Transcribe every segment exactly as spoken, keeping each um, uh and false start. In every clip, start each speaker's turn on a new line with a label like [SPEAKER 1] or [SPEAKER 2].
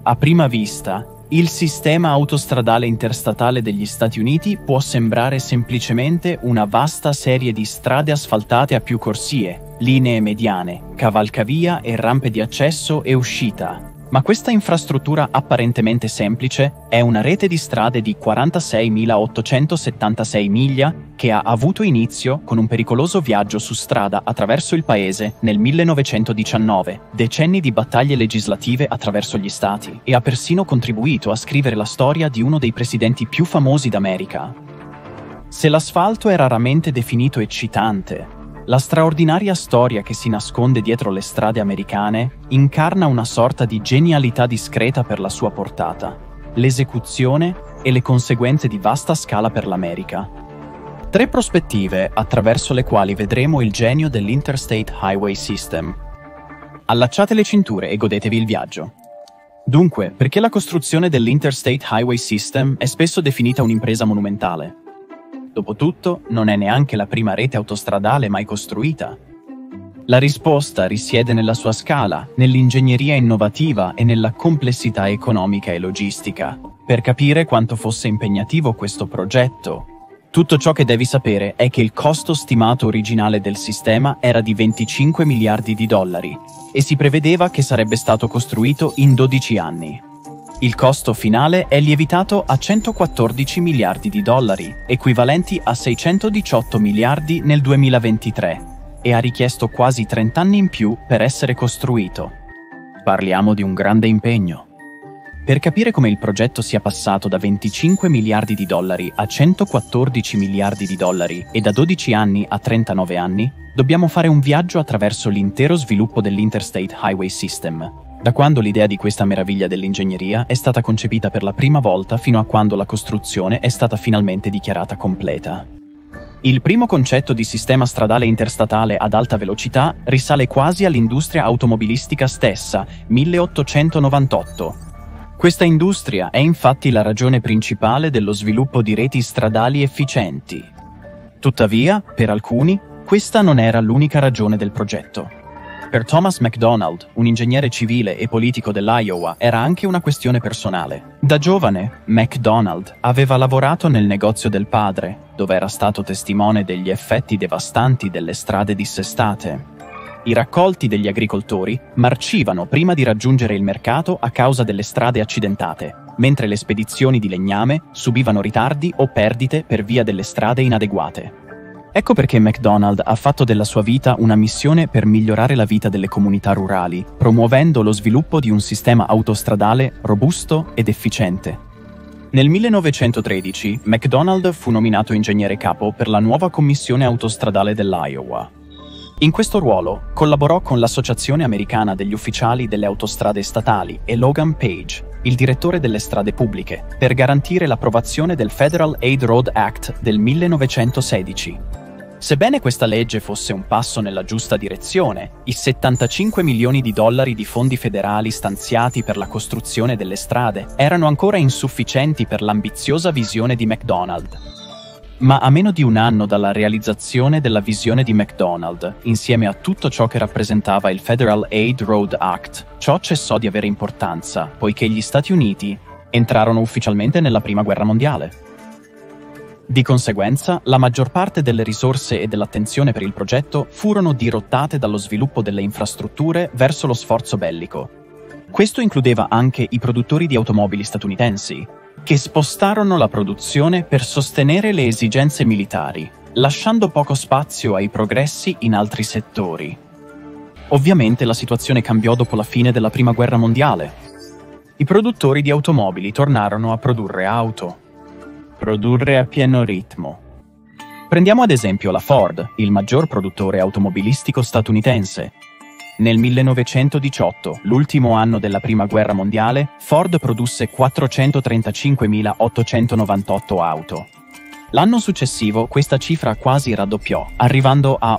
[SPEAKER 1] A prima vista, il sistema autostradale interstatale degli Stati Uniti può sembrare semplicemente una vasta serie di strade asfaltate a più corsie, linee mediane, cavalcavia e rampe di accesso e uscita. Ma questa infrastruttura apparentemente semplice è una rete di strade di quarantaseimilaottocentosettantasei miglia che ha avuto inizio con un pericoloso viaggio su strada attraverso il paese nel millenovecentodiciannove, decenni di battaglie legislative attraverso gli stati, e ha persino contribuito a scrivere la storia di uno dei presidenti più famosi d'America. Se l'asfalto è raramente definito eccitante, la straordinaria storia che si nasconde dietro le strade americane incarna una sorta di genialità discreta per la sua portata, l'esecuzione e le conseguenze di vasta scala per l'America. Tre prospettive attraverso le quali vedremo il genio dell'Interstate Highway System. Allacciate le cinture e godetevi il viaggio. Dunque, perché la costruzione dell'Interstate Highway System è spesso definita un'impresa monumentale? Dopotutto, non è neanche la prima rete autostradale mai costruita. La risposta risiede nella sua scala, nell'ingegneria innovativa e nella complessità economica e logistica. Per capire quanto fosse impegnativo questo progetto, tutto ciò che devi sapere è che il costo stimato originale del sistema era di venticinque miliardi di dollari e si prevedeva che sarebbe stato costruito in dodici anni. Il costo finale è lievitato a centoquattordici miliardi di dollari, equivalenti a seicentodiciotto miliardi nel duemilaventitré, e ha richiesto quasi trenta anni in più per essere costruito. Parliamo di un grande impegno. Per capire come il progetto sia passato da venticinque miliardi di dollari a centoquattordici miliardi di dollari e da dodici anni a trentanove anni, dobbiamo fare un viaggio attraverso l'intero sviluppo dell'Interstate Highway System, da quando l'idea di questa meraviglia dell'ingegneria è stata concepita per la prima volta fino a quando la costruzione è stata finalmente dichiarata completa. Il primo concetto di sistema stradale interstatale ad alta velocità risale quasi all'industria automobilistica stessa, milleottocentonovantotto. Questa industria è infatti la ragione principale dello sviluppo di reti stradali efficienti. Tuttavia, per alcuni, questa non era l'unica ragione del progetto. Per Thomas McDonald, un ingegnere civile e politico dell'Iowa, era anche una questione personale. Da giovane, McDonald aveva lavorato nel negozio del padre, dove era stato testimone degli effetti devastanti delle strade dissestate. I raccolti degli agricoltori marcivano prima di raggiungere il mercato a causa delle strade accidentate, mentre le spedizioni di legname subivano ritardi o perdite per via delle strade inadeguate. Ecco perché McDonald ha fatto della sua vita una missione per migliorare la vita delle comunità rurali, promuovendo lo sviluppo di un sistema autostradale robusto ed efficiente. Nel millenovecentotredici, McDonald fu nominato ingegnere capo per la nuova commissione autostradale dell'Iowa. In questo ruolo collaborò con l'Associazione Americana degli Ufficiali delle Autostrade Statali e Logan Page, il direttore delle strade pubbliche, per garantire l'approvazione del Federal Aid Road Act del millenovecentosedici. Sebbene questa legge fosse un passo nella giusta direzione, i settantacinque milioni di dollari di fondi federali stanziati per la costruzione delle strade erano ancora insufficienti per l'ambiziosa visione di McDonald. Ma a meno di un anno dalla realizzazione della visione di McDonald, insieme a tutto ciò che rappresentava il Federal Aid Road Act, ciò cessò di avere importanza, poiché gli Stati Uniti entrarono ufficialmente nella Prima Guerra Mondiale. Di conseguenza, la maggior parte delle risorse e dell'attenzione per il progetto furono dirottate dallo sviluppo delle infrastrutture verso lo sforzo bellico. Questo includeva anche i produttori di automobili statunitensi, che spostarono la produzione per sostenere le esigenze militari, lasciando poco spazio ai progressi in altri settori. Ovviamente la situazione cambiò dopo la fine della Prima Guerra Mondiale. I produttori di automobili tornarono a produrre auto. Produrre a pieno ritmo. Prendiamo ad esempio la Ford, il maggior produttore automobilistico statunitense. Nel millenovecentodiciotto, l'ultimo anno della Prima Guerra Mondiale, Ford produsse quattrocentotrentacinquemilaottocentonovantotto auto. L'anno successivo questa cifra quasi raddoppiò, arrivando a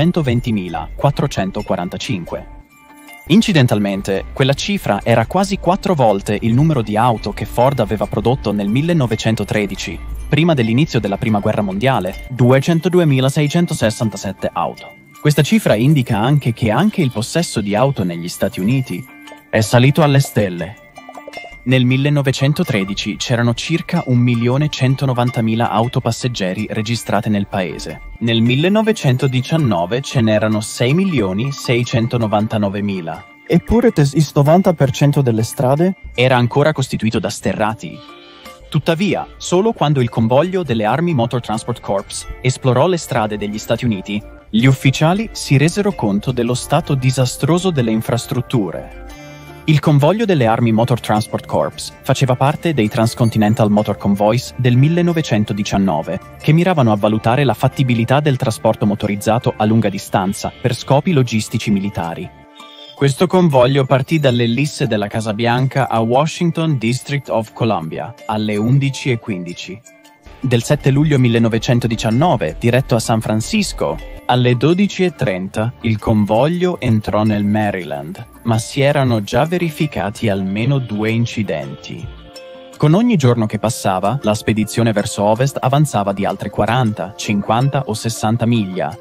[SPEAKER 1] ottocentoventimilaquattrocentoquarantacinque. Incidentalmente, quella cifra era quasi quattro volte il numero di auto che Ford aveva prodotto nel millenovecentotredici, prima dell'inizio della Prima Guerra Mondiale, duecentoduemilaseicentosessantasette auto. Questa cifra indica anche che anche il possesso di auto negli Stati Uniti è salito alle stelle. Nel millenovecentotredici c'erano circa un milione centonovantamila auto passeggeri registrate nel paese. Nel millenovecentodiciannove ce n'erano sei milioni seicentonovantanovemila.
[SPEAKER 2] Eppure il novanta per cento delle strade
[SPEAKER 1] era ancora costituito da sterrati. Tuttavia, solo quando il convoglio delle Army Motor Transport Corps esplorò le strade degli Stati Uniti, gli ufficiali si resero conto dello stato disastroso delle infrastrutture. Il convoglio delle Army Motor Transport Corps faceva parte dei Transcontinental Motor Convoys del millenovecentodiciannove, che miravano a valutare la fattibilità del trasporto motorizzato a lunga distanza per scopi logistici militari. Questo convoglio partì dalle ellisse della Casa Bianca a Washington, District of Columbia, alle undici e quindici. Del sette luglio millenovecentodiciannove, diretto a San Francisco, alle dodici e trenta, il convoglio entrò nel Maryland, ma si erano già verificati almeno due incidenti. Con ogni giorno che passava, la spedizione verso ovest avanzava di altre quaranta, cinquanta o sessanta miglia.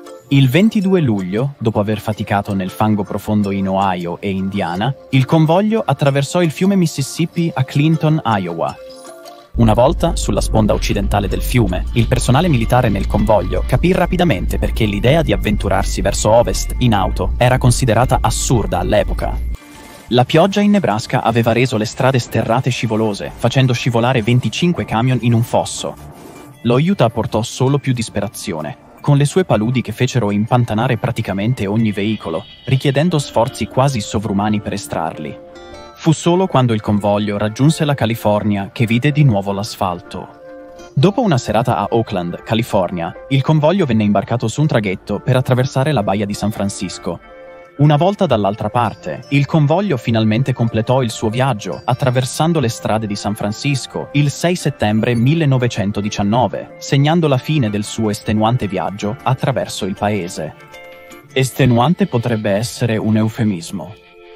[SPEAKER 1] Il ventidue luglio, dopo aver faticato nel fango profondo in Ohio e Indiana, il convoglio attraversò il fiume Mississippi a Clinton, Iowa. Una volta, sulla sponda occidentale del fiume, il personale militare nel convoglio capì rapidamente perché l'idea di avventurarsi verso ovest in auto era considerata assurda all'epoca. La pioggia in Nebraska aveva reso le strade sterrate e scivolose, facendo scivolare venticinque camion in un fosso. Lo Utah portò solo più disperazione, con le sue paludi che fecero impantanare praticamente ogni veicolo, richiedendo sforzi quasi sovrumani per estrarli. Fu solo quando il convoglio raggiunse la California che vide di nuovo l'asfalto. Dopo una serata a Oakland, California, il convoglio venne imbarcato su un traghetto per attraversare la baia di San Francisco. Una volta dall'altra parte, il convoglio finalmente completò il suo viaggio, attraversando le strade di San Francisco il sei settembre millenovecentodiciannove, segnando la fine del suo estenuante viaggio attraverso il paese. Estenuante potrebbe essere un eufemismo.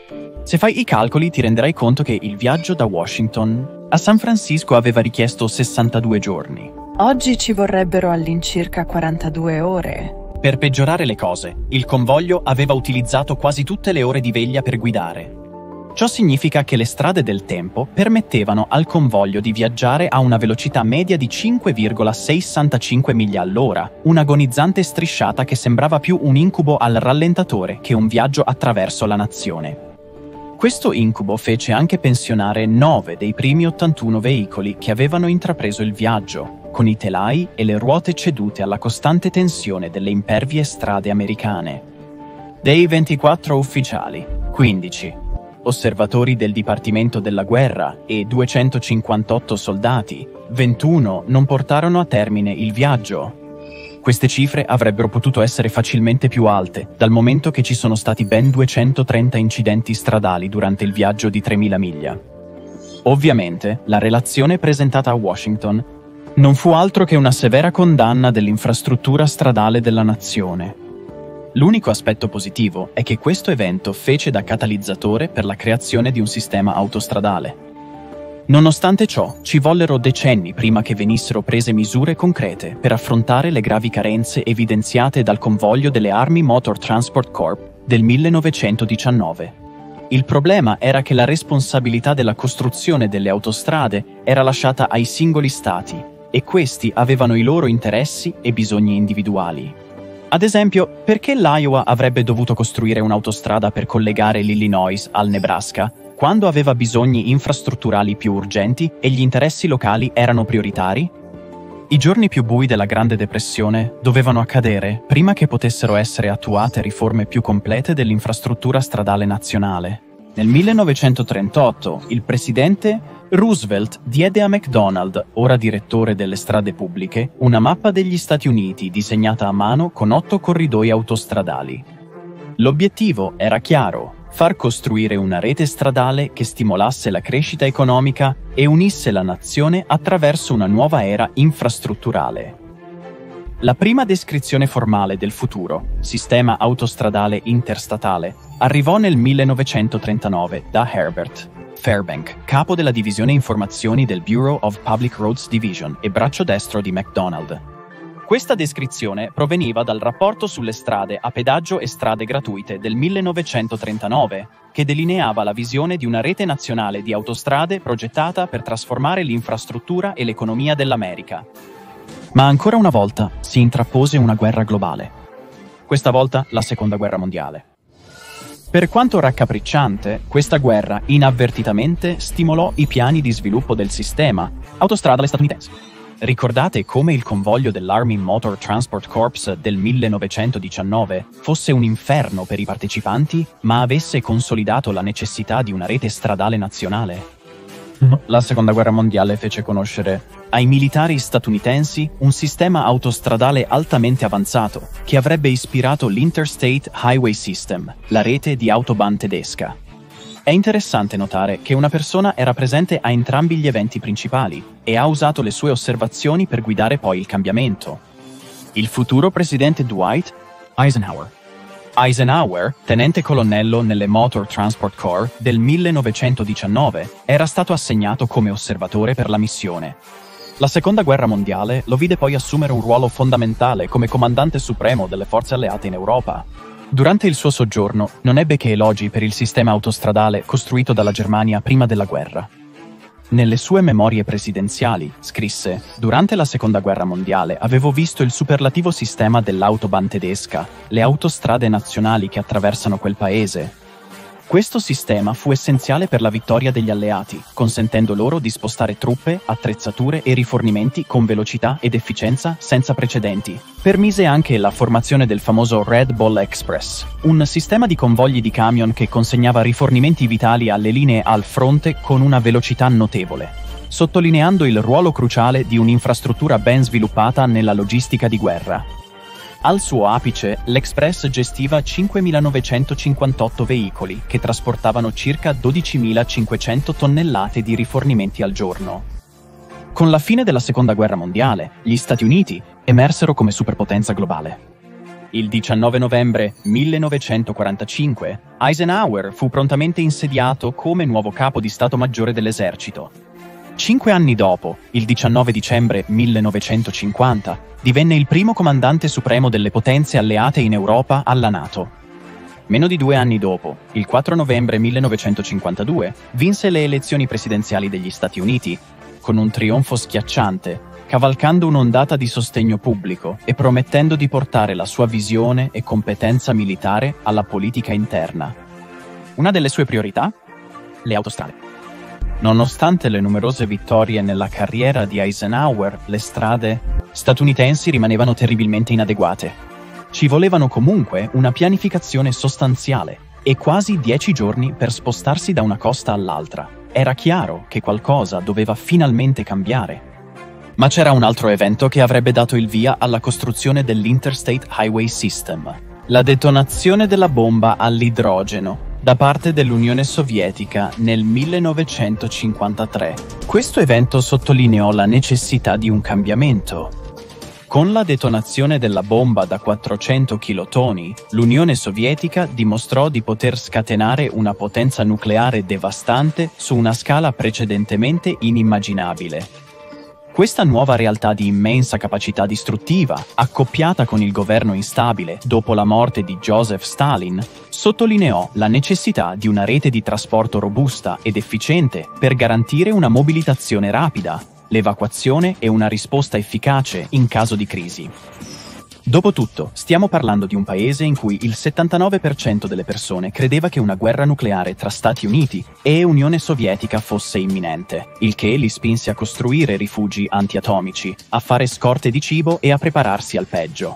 [SPEAKER 1] Se fai i calcoli ti renderai conto che il viaggio da Washington a San Francisco aveva richiesto sessantadue giorni.
[SPEAKER 3] Oggi ci vorrebbero all'incirca quarantadue ore.
[SPEAKER 1] Per peggiorare le cose, il convoglio aveva utilizzato quasi tutte le ore di veglia per guidare. Ciò significa che le strade del tempo permettevano al convoglio di viaggiare a una velocità media di cinque virgola sessantacinque miglia all'ora, un'agonizzante strisciata che sembrava più un incubo al rallentatore che un viaggio attraverso la nazione. Questo incubo fece anche pensionare nove dei primi ottantuno veicoli che avevano intrapreso il viaggio, con i telai e le ruote cedute alla costante tensione delle impervie strade americane. Dei ventiquattro ufficiali, quindici osservatori del Dipartimento della Guerra e duecentocinquantotto soldati, ventuno non portarono a termine il viaggio. Queste cifre avrebbero potuto essere facilmente più alte, dal momento che ci sono stati ben duecentotrenta incidenti stradali durante il viaggio di tremila miglia. Ovviamente, la relazione presentata a Washington non fu altro che una severa condanna dell'infrastruttura stradale della nazione. L'unico aspetto positivo è che questo evento fece da catalizzatore per la creazione di un sistema autostradale. Nonostante ciò, ci vollero decenni prima che venissero prese misure concrete per affrontare le gravi carenze evidenziate dal convoglio delle Army Motor Transport Corps del millenovecentodiciannove. Il problema era che la responsabilità della costruzione delle autostrade era lasciata ai singoli stati, e questi avevano i loro interessi e bisogni individuali. Ad esempio, perché l'Iowa avrebbe dovuto costruire un'autostrada per collegare l'Illinois al Nebraska, quando aveva bisogni infrastrutturali più urgenti e gli interessi locali erano prioritari? I giorni più bui della Grande Depressione dovevano accadere prima che potessero essere attuate riforme più complete dell'infrastruttura stradale nazionale. Nel millenovecentotrentotto, il presidente Roosevelt diede a McDonald, ora direttore delle strade pubbliche, una mappa degli Stati Uniti disegnata a mano con otto corridoi autostradali. L'obiettivo era chiaro: far costruire una rete stradale che stimolasse la crescita economica e unisse la nazione attraverso una nuova era infrastrutturale. La prima descrizione formale del futuro sistema autostradale interstatale arrivò nel millenovecentotrentanove da Herbert Fairbank, capo della divisione informazioni del Bureau of Public Roads Division e braccio destro di McDonald. Questa descrizione proveniva dal rapporto sulle strade a pedaggio e strade gratuite del millenovecentotrentanove, che delineava la visione di una rete nazionale di autostrade progettata per trasformare l'infrastruttura e l'economia dell'America. Ma ancora una volta si intrappose una guerra globale. Questa volta la Seconda Guerra Mondiale. Per quanto raccapricciante, questa guerra inavvertitamente stimolò i piani di sviluppo del sistema autostradale statunitense. Ricordate come il convoglio dell'Army Motor Transport Corps del millenovecentodiciannove fosse un inferno per i partecipanti, ma avesse consolidato la necessità di una rete stradale nazionale? La Seconda Guerra Mondiale fece conoscere ai militari statunitensi un sistema autostradale altamente avanzato che avrebbe ispirato l'Interstate Highway System, la rete di autobahn tedesca. È interessante notare che una persona era presente a entrambi gli eventi principali e ha usato le sue osservazioni per guidare poi il cambiamento. Il futuro presidente Dwight Eisenhower. Eisenhower, tenente colonnello nelle Motor Transport Corps del millenovecentodiciannove, era stato assegnato come osservatore per la missione. La Seconda Guerra Mondiale lo vide poi assumere un ruolo fondamentale come comandante supremo delle forze alleate in Europa. Durante il suo soggiorno non ebbe che elogi per il sistema autostradale costruito dalla Germania prima della guerra. Nelle sue memorie presidenziali scrisse: «Durante la Seconda Guerra Mondiale avevo visto il superlativo sistema dell'autobahn tedesca, le autostrade nazionali che attraversano quel paese. Questo sistema fu essenziale per la vittoria degli alleati, consentendo loro di spostare truppe, attrezzature e rifornimenti con velocità ed efficienza senza precedenti. Permise anche la formazione del famoso Red Ball Express, un sistema di convogli di camion che consegnava rifornimenti vitali alle linee al fronte con una velocità notevole, sottolineando il ruolo cruciale di un'infrastruttura ben sviluppata nella logistica di guerra. Al suo apice, l'Express gestiva cinquemilanovecentocinquantotto veicoli che trasportavano circa dodicimilacinquecento tonnellate di rifornimenti al giorno. Con la fine della Seconda Guerra Mondiale, gli Stati Uniti emersero come superpotenza globale. Il diciannove novembre millenovecentoquarantacinque, Eisenhower fu prontamente insediato come nuovo capo di Stato Maggiore dell'esercito. Cinque anni dopo, il diciannove dicembre millenovecentocinquanta, divenne il primo comandante supremo delle potenze alleate in Europa alla NATO. Meno di due anni dopo, il quattro novembre millenovecentocinquantadue, vinse le elezioni presidenziali degli Stati Uniti, con un trionfo schiacciante, cavalcando un'ondata di sostegno pubblico e promettendo di portare la sua visione e competenza militare alla politica interna. Una delle sue priorità? Le autostrade. Nonostante le numerose vittorie nella carriera di Eisenhower, le strade statunitensi rimanevano terribilmente inadeguate. Ci volevano comunque una pianificazione sostanziale e quasi dieci giorni per spostarsi da una costa all'altra. Era chiaro che qualcosa doveva finalmente cambiare. Ma c'era un altro evento che avrebbe dato il via alla costruzione dell'Interstate Highway System: la detonazione della bomba all'idrogeno da parte dell'Unione Sovietica nel millenovecentocinquantatré. Questo evento sottolineò la necessità di un cambiamento. Con la detonazione della bomba da quattrocento chilotoni, l'Unione Sovietica dimostrò di poter scatenare una potenza nucleare devastante su una scala precedentemente inimmaginabile. Questa nuova realtà di immensa capacità distruttiva, accoppiata con il governo instabile dopo la morte di Joseph Stalin, sottolineò la necessità di una rete di trasporto robusta ed efficiente per garantire una mobilitazione rapida, l'evacuazione e una risposta efficace in caso di crisi. Dopotutto, stiamo parlando di un paese in cui il settantanove per cento delle persone credeva che una guerra nucleare tra Stati Uniti e Unione Sovietica fosse imminente, il che li spinse a costruire rifugi antiatomici, a fare scorte di cibo e a prepararsi al peggio.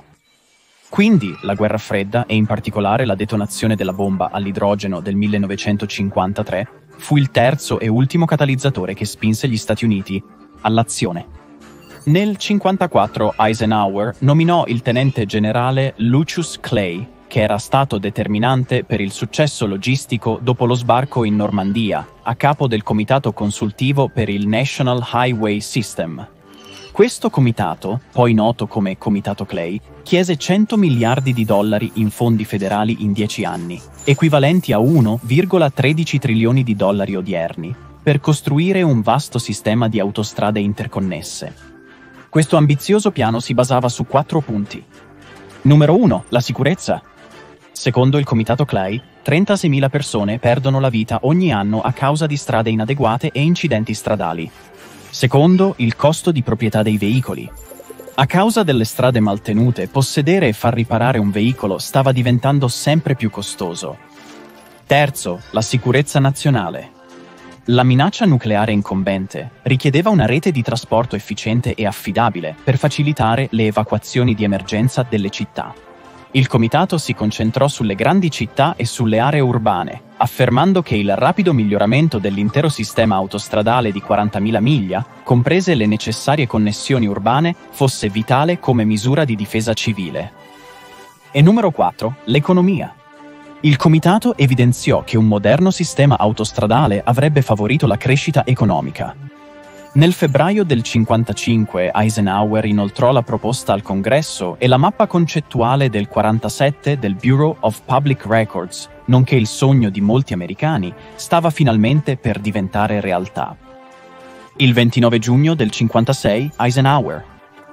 [SPEAKER 1] Quindi, la guerra fredda, e in particolare la detonazione della bomba all'idrogeno del millenovecentocinquantatré, fu il terzo e ultimo catalizzatore che spinse gli Stati Uniti all'azione. Nel cinquantaquattro Eisenhower nominò il tenente generale Lucius Clay, che era stato determinante per il successo logistico dopo lo sbarco in Normandia, a capo del comitato consultivo per il National Highway System. Questo comitato, poi noto come Comitato Clay, chiese cento miliardi di dollari in fondi federali in dieci anni, equivalenti a uno virgola tredici trilioni di dollari odierni, per costruire un vasto sistema di autostrade interconnesse. Questo ambizioso piano si basava su quattro punti. Numero uno. La sicurezza. Secondo il Comitato Clay, trentaseimila persone perdono la vita ogni anno a causa di strade inadeguate e incidenti stradali. Secondo, il costo di proprietà dei veicoli. A causa delle strade maltenute, possedere e far riparare un veicolo stava diventando sempre più costoso. Terzo, la sicurezza nazionale. La minaccia nucleare incombente richiedeva una rete di trasporto efficiente e affidabile per facilitare le evacuazioni di emergenza delle città. Il comitato si concentrò sulle grandi città e sulle aree urbane, affermando che il rapido miglioramento dell'intero sistema autostradale di quarantamila miglia, comprese le necessarie connessioni urbane, fosse vitale come misura di difesa civile. E numero quattro. L'economia. Il comitato evidenziò che un moderno sistema autostradale avrebbe favorito la crescita economica. Nel febbraio del cinquantacinque Eisenhower inoltrò la proposta al Congresso e la mappa concettuale del quarantasette del Bureau of Public Records, nonché il sogno di molti americani, stava finalmente per diventare realtà. Il ventinove giugno del cinquantasei Eisenhower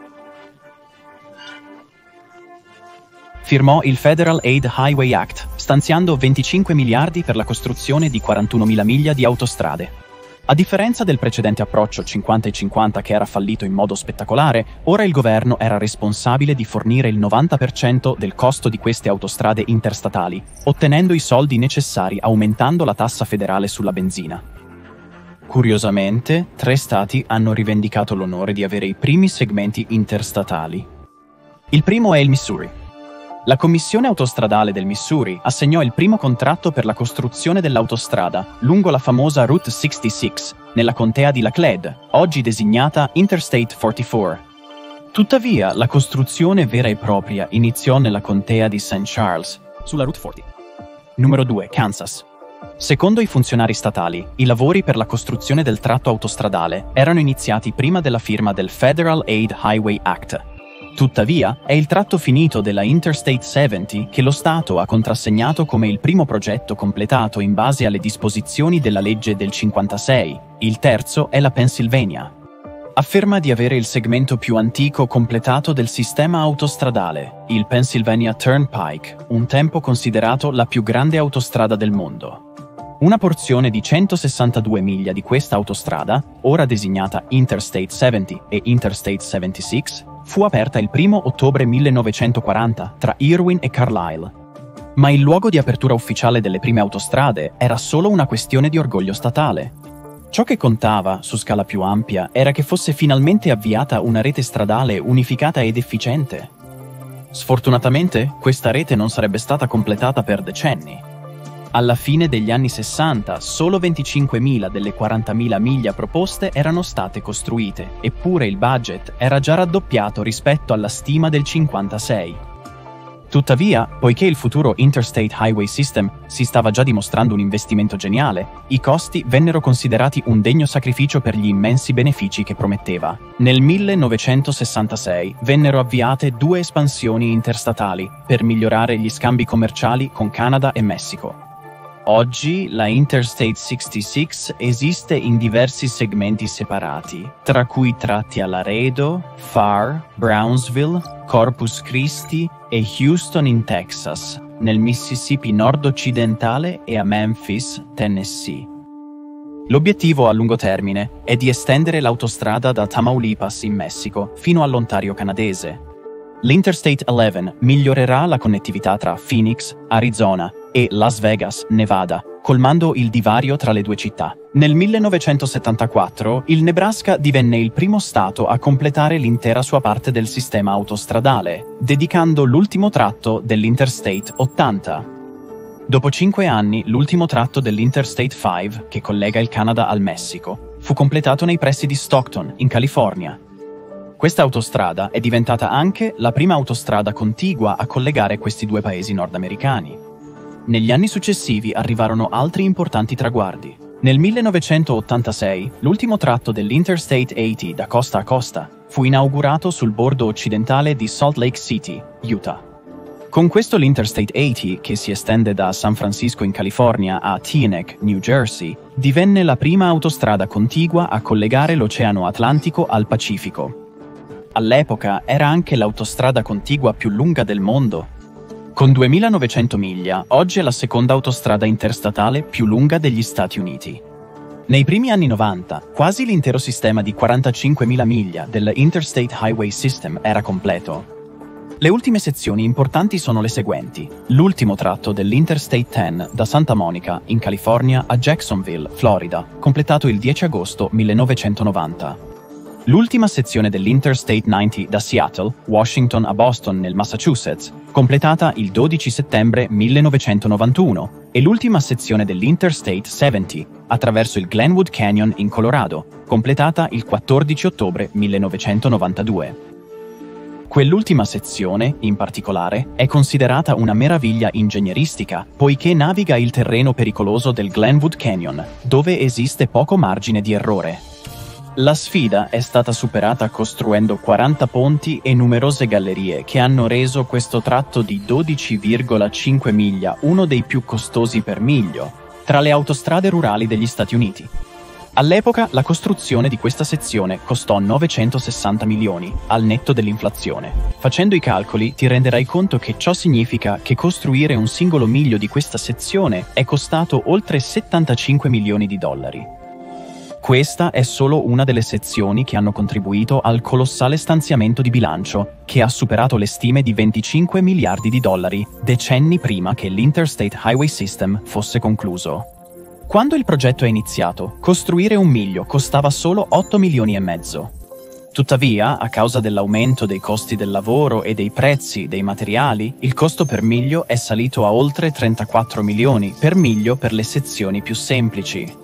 [SPEAKER 1] firmò il Federal Aid Highway Act, stanziando venticinque miliardi per la costruzione di quarantunomila miglia di autostrade. A differenza del precedente approccio cinquanta e cinquanta che era fallito in modo spettacolare, ora il governo era responsabile di fornire il novanta per cento del costo di queste autostrade interstatali, ottenendo i soldi necessari aumentando la tassa federale sulla benzina. Curiosamente, tre stati hanno rivendicato l'onore di avere i primi segmenti interstatali. Il primo è il Missouri. La Commissione Autostradale del Missouri assegnò il primo contratto per la costruzione dell'autostrada lungo la famosa Route sessantasei, nella contea di Laclede, oggi designata Interstate quarantaquattro. Tuttavia, la costruzione vera e propria iniziò nella contea di Saint Charles, sulla Route quaranta. Numero due. Kansas. Secondo i funzionari statali, i lavori per la costruzione del tratto autostradale erano iniziati prima della firma del Federal Aid Highway Act. Tuttavia, è il tratto finito della Interstate settanta che lo Stato ha contrassegnato come il primo progetto completato in base alle disposizioni della legge del cinquantasei. Il terzo è la Pennsylvania. Afferma di avere il segmento più antico completato del sistema autostradale, il Pennsylvania Turnpike, un tempo considerato la più grande autostrada del mondo. Una porzione di centosessantadue miglia di questa autostrada, ora designata Interstate settanta e Interstate settantasei, fu aperta il primo ottobre millenovecentoquaranta tra Irwin e Carlisle. Ma il luogo di apertura ufficiale delle prime autostrade era solo una questione di orgoglio statale. Ciò che contava, su scala più ampia, era che fosse finalmente avviata una rete stradale unificata ed efficiente. Sfortunatamente, questa rete non sarebbe stata completata per decenni. Alla fine degli anni sessanta, solo venticinquemila delle quarantamila miglia proposte erano state costruite, eppure il budget era già raddoppiato rispetto alla stima del cinquantasei. Tuttavia, poiché il futuro Interstate Highway System si stava già dimostrando un investimento geniale, i costi vennero considerati un degno sacrificio per gli immensi benefici che prometteva. Nel millenovecentosessantasei vennero avviate due espansioni interstatali per migliorare gli scambi commerciali con Canada e Messico. Oggi la Interstate sessantasei esiste in diversi segmenti separati, tra cui tratti a Laredo, Pharr, Brownsville, Corpus Christi e Houston in Texas, nel Mississippi nord-occidentale e a Memphis, Tennessee. L'obiettivo a lungo termine è di estendere l'autostrada da Tamaulipas in Messico fino all'Ontario canadese. L'Interstate undici migliorerà la connettività tra Phoenix, Arizona e Las Vegas, Nevada, colmando il divario tra le due città. Nel millenovecentosettantaquattro, il Nebraska divenne il primo stato a completare l'intera sua parte del sistema autostradale, dedicando l'ultimo tratto dell'Interstate ottanta. Dopo cinque anni, l'ultimo tratto dell'Interstate cinque, che collega il Canada al Messico, fu completato nei pressi di Stockton, in California. Questa autostrada è diventata anche la prima autostrada contigua a collegare questi due paesi nordamericani. Negli anni successivi arrivarono altri importanti traguardi. Nel millenovecentottantasei, l'ultimo tratto dell'Interstate ottanta da costa a costa fu inaugurato sul bordo occidentale di Salt Lake City, Utah. Con questo l'Interstate ottanta, che si estende da San Francisco in California a Teaneck, New Jersey, divenne la prima autostrada contigua a collegare l'Oceano Atlantico al Pacifico. All'epoca era anche l'autostrada contigua più lunga del mondo. Con duemilanovecento miglia, oggi è la seconda autostrada interstatale più lunga degli Stati Uniti. Nei primi anni novanta, quasi l'intero sistema di quarantacinquemila miglia del Interstate Highway System era completo. Le ultime sezioni importanti sono le seguenti. L'ultimo tratto dell'Interstate dieci da Santa Monica, in California, a Jacksonville, Florida, completato il dieci agosto millenovecentonovanta. L'ultima sezione dell'Interstate novanta da Seattle, Washington a Boston nel Massachusetts, completata il dodici settembre millenovecentonovantuno, e l'ultima sezione dell'Interstate settanta, attraverso il Glenwood Canyon in Colorado, completata il quattordici ottobre millenovecentonovantadue. Quell'ultima sezione, in particolare, è considerata una meraviglia ingegneristica, poiché naviga il terreno pericoloso del Glenwood Canyon, dove esiste poco margine di errore. La sfida è stata superata costruendo quaranta ponti e numerose gallerie che hanno reso questo tratto di dodici virgola cinque miglia uno dei più costosi per miglio tra le autostrade rurali degli Stati Uniti. All'epoca la costruzione di questa sezione costò novecentosessanta milioni, al netto dell'inflazione. Facendo i calcoli ti renderai conto che ciò significa che costruire un singolo miglio di questa sezione è costato oltre settantacinque milioni di dollari. Questa è solo una delle sezioni che hanno contribuito al colossale stanziamento di bilancio, che ha superato le stime di venticinque miliardi di dollari, decenni prima che l'Interstate Highway System fosse concluso. Quando il progetto è iniziato, costruire un miglio costava solo otto milioni e mezzo. Tuttavia, a causa dell'aumento dei costi del lavoro e dei prezzi dei materiali, il costo per miglio è salito a oltre trentaquattro milioni per miglio per le sezioni più semplici.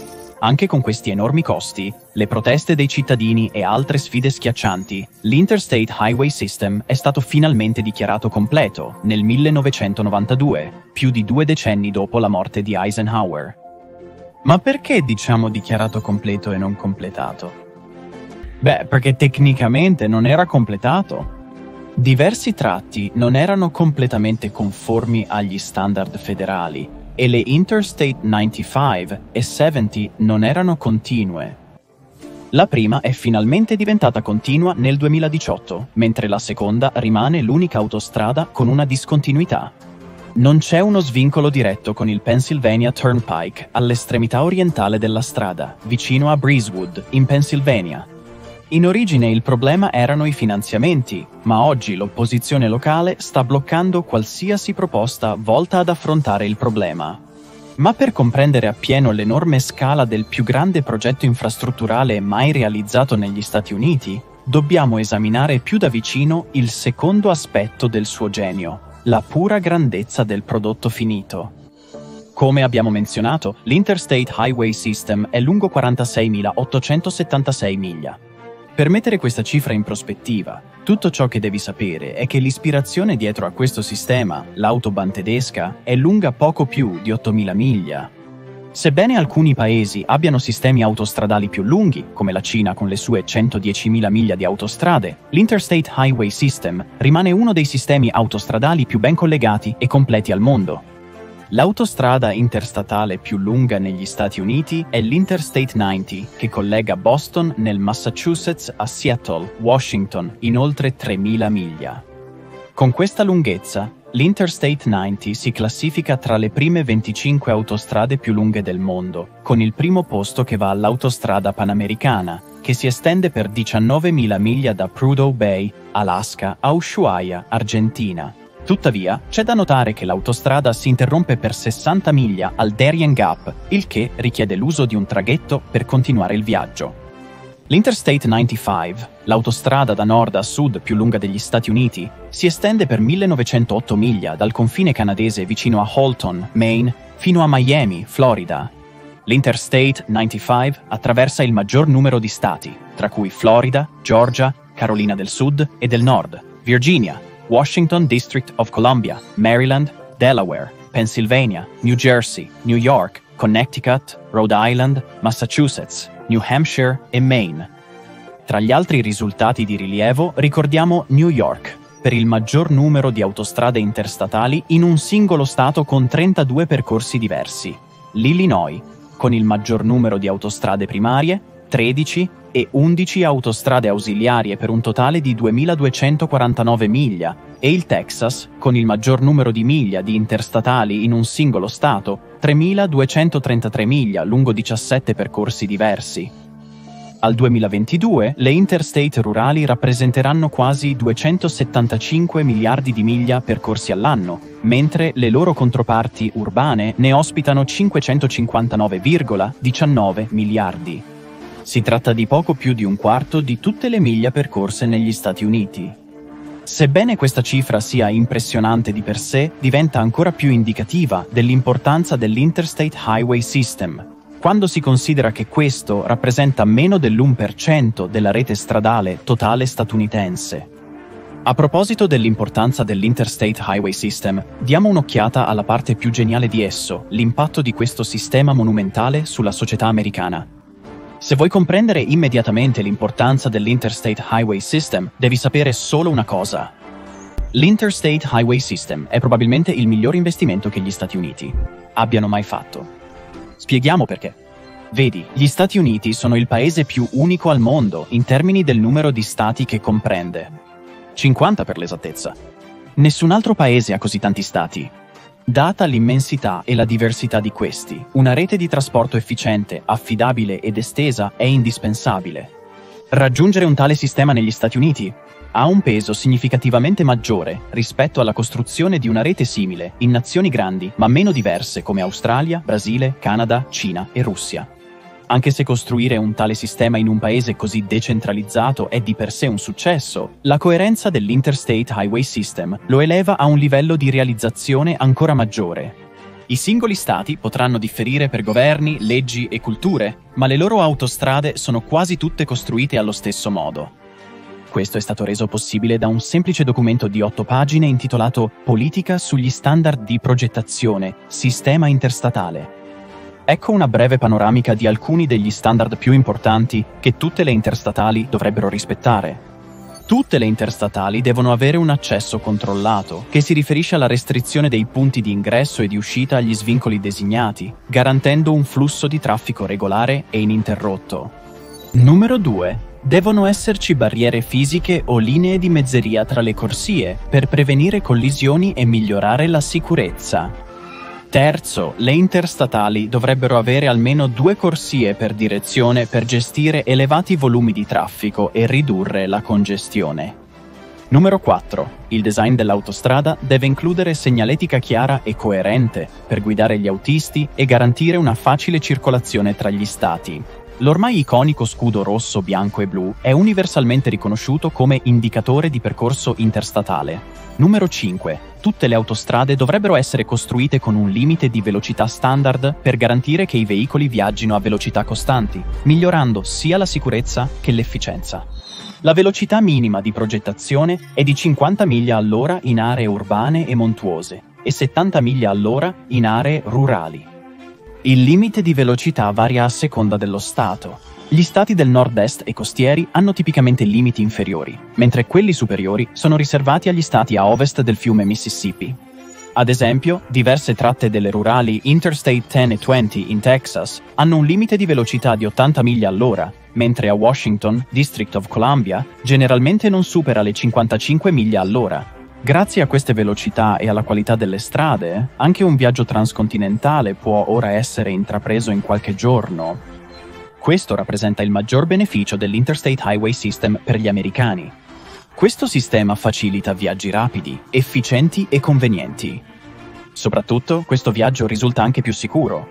[SPEAKER 1] Anche con questi enormi costi, le proteste dei cittadini e altre sfide schiaccianti, l'Interstate Highway System è stato finalmente dichiarato completo nel millenovecentonovantadue, più di due decenni dopo la morte di Eisenhower. Ma perché diciamo dichiarato completo e non completato? Beh, perché tecnicamente non era completato. Diversi tratti non erano completamente conformi agli standard federali e le Interstate novantacinque e settanta non erano continue. La prima è finalmente diventata continua nel duemiladiciotto, mentre la seconda rimane l'unica autostrada con una discontinuità. Non c'è uno svincolo diretto con il Pennsylvania Turnpike all'estremità orientale della strada, vicino a Breezewood, in Pennsylvania. In origine il problema erano i finanziamenti, ma oggi l'opposizione locale sta bloccando qualsiasi proposta volta ad affrontare il problema. Ma per comprendere appieno l'enorme scala del più grande progetto infrastrutturale mai realizzato negli Stati Uniti, dobbiamo esaminare più da vicino il secondo aspetto del suo genio, la pura grandezza del prodotto finito. Come abbiamo menzionato, l'Interstate Highway System è lungo quarantaseimilaottocentosettantasei miglia. Per mettere questa cifra in prospettiva, tutto ciò che devi sapere è che l'ispirazione dietro a questo sistema, l'autobahn tedesca, è lunga poco più di ottomila miglia. Sebbene alcuni paesi abbiano sistemi autostradali più lunghi, come la Cina con le sue centodiecimila miglia di autostrade, l'Interstate Highway System rimane uno dei sistemi autostradali più ben collegati e completi al mondo. L'autostrada interstatale più lunga negli Stati Uniti è l'Interstate novanta, che collega Boston nel Massachusetts a Seattle, Washington, in oltre tremila miglia. Con questa lunghezza, l'Interstate novanta si classifica tra le prime venticinque autostrade più lunghe del mondo, con il primo posto che va all'autostrada panamericana, che si estende per diciannovemila miglia da Prudhoe Bay, Alaska, a Ushuaia, Argentina. Tuttavia, c'è da notare che l'autostrada si interrompe per sessanta miglia al Darien Gap, il che richiede l'uso di un traghetto per continuare il viaggio. L'Interstate novantacinque, l'autostrada da nord a sud più lunga degli Stati Uniti, si estende per millenovecentotto miglia dal confine canadese vicino a Halton, Maine, fino a Miami, Florida. L'Interstate novantacinque attraversa il maggior numero di stati, tra cui Florida, Georgia, Carolina del Sud e del Nord, Virginia, Washington District of Columbia, Maryland, Delaware, Pennsylvania, New Jersey, New York, Connecticut, Rhode Island, Massachusetts, New Hampshire e Maine. Tra gli altri risultati di rilievo ricordiamo New York, per il maggior numero di autostrade interstatali in un singolo stato con trentadue percorsi diversi, l'Illinois, con il maggior numero di autostrade primarie, tredici e undici autostrade ausiliarie per un totale di duemiladuecentoquarantanove miglia, e il Texas, con il maggior numero di miglia di interstatali in un singolo stato, tremiladuecentotrentatré miglia lungo diciassette percorsi diversi. Al duemilaventidue, le interstate rurali rappresenteranno quasi duecentosettantacinque miliardi di miglia percorsi all'anno, mentre le loro controparti urbane ne ospitano cinquecentocinquantanove virgola diciannove miliardi. Si tratta di poco più di un quarto di tutte le miglia percorse negli Stati Uniti. Sebbene questa cifra sia impressionante di per sé, diventa ancora più indicativa dell'importanza dell'Interstate Highway System, quando si considera che questo rappresenta meno dell'uno per cento della rete stradale totale statunitense. A proposito dell'importanza dell'Interstate Highway System, diamo un'occhiata alla parte più geniale di esso, l'impatto di questo sistema monumentale sulla società americana. Se vuoi comprendere immediatamente l'importanza dell'Interstate Highway System, devi sapere solo una cosa. L'Interstate Highway System è probabilmente il miglior investimento che gli Stati Uniti abbiano mai fatto. Spieghiamo perché. Vedi, gli Stati Uniti sono il paese più unico al mondo in termini del numero di stati che comprende. cinquanta per l'esattezza. Nessun altro paese ha così tanti stati. Data l'immensità e la diversità di questi, una rete di trasporto efficiente, affidabile ed estesa è indispensabile. Raggiungere un tale sistema negli Stati Uniti ha un peso significativamente maggiore rispetto alla costruzione di una rete simile in nazioni grandi ma meno diverse come Australia, Brasile, Canada, Cina e Russia. Anche se costruire un tale sistema in un paese così decentralizzato è di per sé un successo, la coerenza dell'Interstate Highway System lo eleva a un livello di realizzazione ancora maggiore. I singoli stati potranno differire per governi, leggi e culture, ma le loro autostrade sono quasi tutte costruite allo stesso modo. Questo è stato reso possibile da un semplice documento di otto pagine intitolato Politica sugli standard di progettazione, sistema interstatale. Ecco una breve panoramica di alcuni degli standard più importanti che tutte le interstatali dovrebbero rispettare. Tutte le interstatali devono avere un accesso controllato, che si riferisce alla restrizione dei punti di ingresso e di uscita agli svincoli designati, garantendo un flusso di traffico regolare e ininterrotto. Numero due. Devono esserci barriere fisiche o linee di mezzeria tra le corsie per prevenire collisioni e migliorare la sicurezza. Terzo, le interstatali dovrebbero avere almeno due corsie per direzione per gestire elevati volumi di traffico e ridurre la congestione. Numero quattro. Il design dell'autostrada deve includere segnaletica chiara e coerente per guidare gli autisti e garantire una facile circolazione tra gli stati. L'ormai iconico scudo rosso, bianco e blu è universalmente riconosciuto come indicatore di percorso interstatale. Numero cinque. Tutte le autostrade dovrebbero essere costruite con un limite di velocità standard per garantire che i veicoli viaggino a velocità costanti, migliorando sia la sicurezza che l'efficienza. La velocità minima di progettazione è di cinquanta miglia all'ora in aree urbane e montuose e settanta miglia all'ora in aree rurali. Il limite di velocità varia a seconda dello stato. Gli stati del nord-est e costieri hanno tipicamente limiti inferiori, mentre quelli superiori sono riservati agli stati a ovest del fiume Mississippi. Ad esempio, diverse tratte delle rurali Interstate dieci e venti in Texas hanno un limite di velocità di ottanta miglia all'ora, mentre a Washington, District of Columbia, generalmente non supera le cinquantacinque miglia all'ora. Grazie a queste velocità e alla qualità delle strade, anche un viaggio transcontinentale può ora essere intrapreso in qualche giorno. Questo rappresenta il maggior beneficio dell'Interstate Highway System per gli americani. Questo sistema facilita viaggi rapidi, efficienti e convenienti. Soprattutto, questo viaggio risulta anche più sicuro.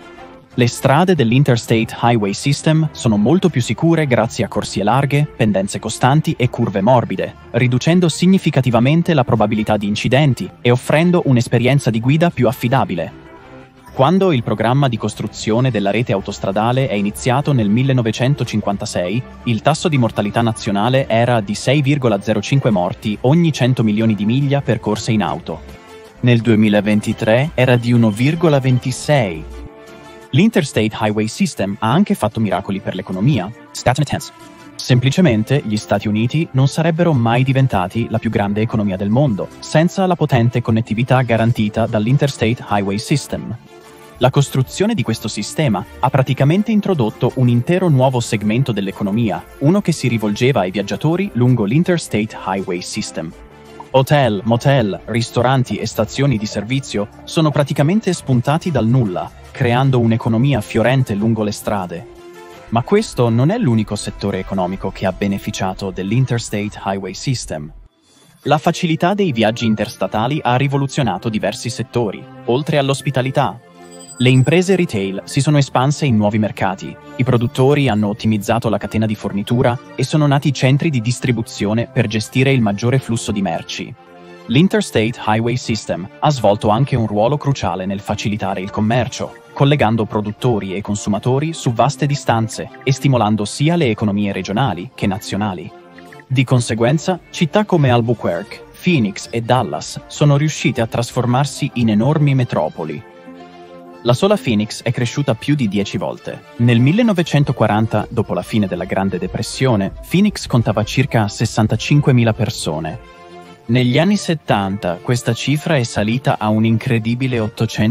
[SPEAKER 1] Le strade dell'Interstate Highway System sono molto più sicure grazie a corsie larghe, pendenze costanti e curve morbide, riducendo significativamente la probabilità di incidenti e offrendo un'esperienza di guida più affidabile. Quando il programma di costruzione della rete autostradale è iniziato nel millenovecentocinquantasei, il tasso di mortalità nazionale era di sei virgola zero cinque morti ogni cento milioni di miglia percorse in auto. Nel duemilaventitré era di uno virgola ventisei. L'Interstate Highway System ha anche fatto miracoli per l'economia. Semplicemente, gli Stati Uniti non sarebbero mai diventati la più grande economia del mondo senza la potente connettività garantita dall'Interstate Highway System. La costruzione di questo sistema ha praticamente introdotto un intero nuovo segmento dell'economia, uno che si rivolgeva ai viaggiatori lungo l'Interstate Highway System. Hotel, motel, ristoranti e stazioni di servizio sono praticamente spuntati dal nulla, creando un'economia fiorente lungo le strade. Ma questo non è l'unico settore economico che ha beneficiato dell'Interstate Highway System. La facilità dei viaggi interstatali ha rivoluzionato diversi settori, oltre all'ospitalità. Le imprese retail si sono espanse in nuovi mercati, i produttori hanno ottimizzato la catena di fornitura e sono nati centri di distribuzione per gestire il maggiore flusso di merci. L'Interstate Highway System ha svolto anche un ruolo cruciale nel facilitare il commercio, collegando produttori e consumatori su vaste distanze e stimolando sia le economie regionali che nazionali. Di conseguenza, città come Albuquerque, Phoenix e Dallas sono riuscite a trasformarsi in enormi metropoli. La sola Phoenix è cresciuta più di dieci volte. Nel millenovecentoquaranta, dopo la fine della Grande Depressione, Phoenix contava circa sessantacinquemila persone. Negli anni settanta questa cifra è salita a un incredibile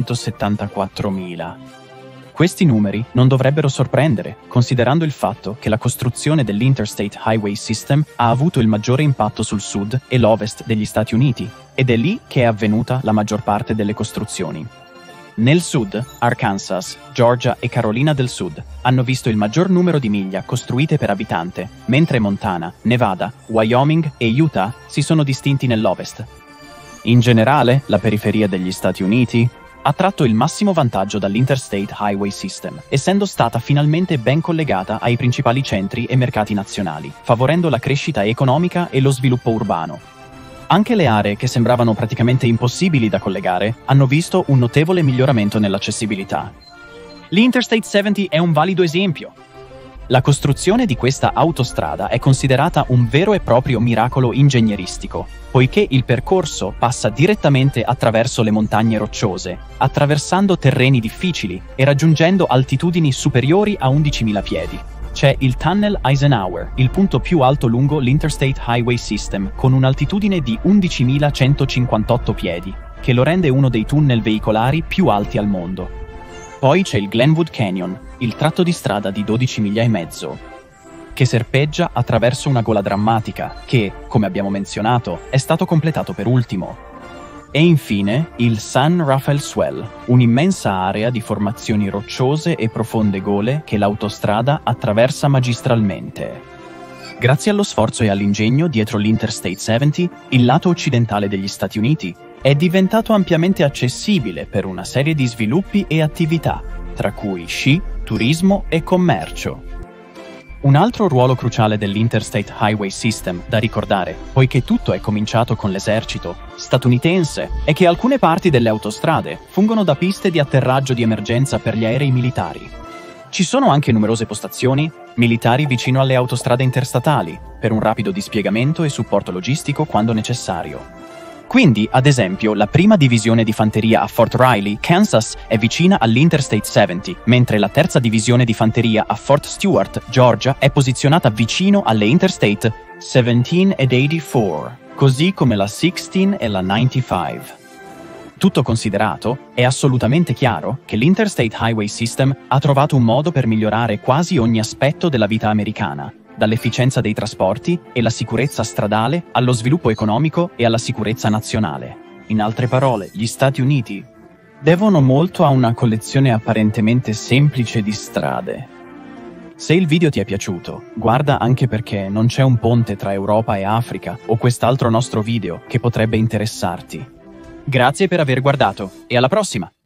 [SPEAKER 1] ottocentosettantaquattromila. Questi numeri non dovrebbero sorprendere, considerando il fatto che la costruzione dell'Interstate Highway System ha avuto il maggiore impatto sul sud e l'ovest degli Stati Uniti, ed è lì che è avvenuta la maggior parte delle costruzioni. Nel sud, Arkansas, Georgia e Carolina del Sud hanno visto il maggior numero di miglia costruite per abitante, mentre Montana, Nevada, Wyoming e Utah si sono distinti nell'ovest. In generale, la periferia degli Stati Uniti ha tratto il massimo vantaggio dall'Interstate Highway System, essendo stata finalmente ben collegata ai principali centri e mercati nazionali, favorendo la crescita economica e lo sviluppo urbano. Anche le aree che sembravano praticamente impossibili da collegare hanno visto un notevole miglioramento nell'accessibilità. L'Interstate settanta è un valido esempio. La costruzione di questa autostrada è considerata un vero e proprio miracolo ingegneristico, poiché il percorso passa direttamente attraverso le montagne rocciose, attraversando terreni difficili e raggiungendo altitudini superiori a undicimila piedi. C'è il Tunnel Eisenhower, il punto più alto lungo l'Interstate Highway System, con un'altitudine di undicimilacentocinquantotto piedi, che lo rende uno dei tunnel veicolari più alti al mondo. Poi c'è il Glenwood Canyon, il tratto di strada di dodici miglia e mezzo, che serpeggia attraverso una gola drammatica che, come abbiamo menzionato, è stato completato per ultimo. E infine il San Rafael Swell, un'immensa area di formazioni rocciose e profonde gole che l'autostrada attraversa magistralmente. Grazie allo sforzo e all'ingegno dietro l'Interstate settanta, il lato occidentale degli Stati Uniti è diventato ampiamente accessibile per una serie di sviluppi e attività, tra cui sci, turismo e commercio. Un altro ruolo cruciale dell'Interstate Highway System da ricordare, poiché tutto è cominciato con l'esercito statunitense, è che alcune parti delle autostrade fungono da piste di atterraggio di emergenza per gli aerei militari. Ci sono anche numerose postazioni militari vicino alle autostrade interstatali, per un rapido dispiegamento e supporto logistico quando necessario. Quindi, ad esempio, la prima divisione di fanteria a Fort Riley, Kansas, è vicina all'Interstate settanta, mentre la terza divisione di fanteria a Fort Stewart, Georgia, è posizionata vicino alle Interstate diciassette ed ottantaquattro, così come la sedici e la novantacinque. Tutto considerato, è assolutamente chiaro che l'Interstate Highway System ha trovato un modo per migliorare quasi ogni aspetto della vita americana, dall'efficienza dei trasporti e la sicurezza stradale allo sviluppo economico e alla sicurezza nazionale. In altre parole, gli Stati Uniti devono molto a una collezione apparentemente semplice di strade. Se il video ti è piaciuto, guarda anche perché non c'è un ponte tra Europa e Africa o quest'altro nostro video che potrebbe interessarti. Grazie per aver guardato e alla prossima!